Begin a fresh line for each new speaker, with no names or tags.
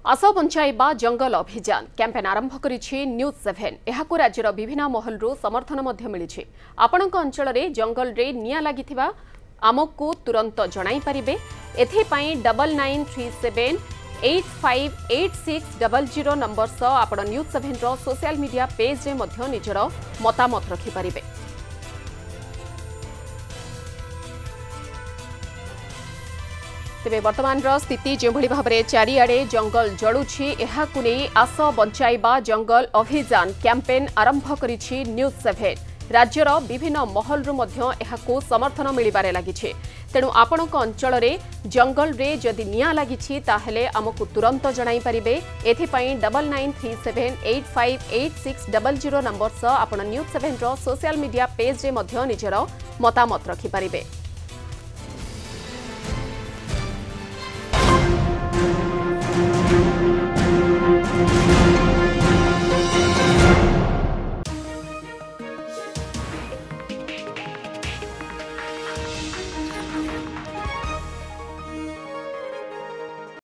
आस बंचाइबा जंगल अभियान कैंपेन आरंभ करिछि न्यूज 7। एहाकु राज्यर विभिन्न महलरू समर्थन मध्य मिलिछि। आपणक अंचल रे जंगल रे निया लागिथिबा आमको तुरंत जणाई परिबे। एथिपाई 9937858600 नंबर सह आपण न्यूज 7 रो सोशल मीडिया पेज रे मध्य निजर मतामत रखि परिबे। तेबे वर्तमान स्थिति जो भाव में चारिआडे जंगल जलुछि एहाकु नै आस बंचाइबा जंगल अभियान कैंपेन आरंभ करिछि न्यूज 7। राज्यर विभिन्न महलरू मध्य एहाकु समर्थन मिलिबारे लागिछि। तेणु आपणक अंचल रे जंगल रे जदि निया लागिछि ताहेले आमकु तुरंत जणाई परिबे। एथिपाई 9937858600 नंबर सह आपण न्यूज 7 रो सोशल मीडिया पेज रे मध्य निजर मतामत रखि परिबे।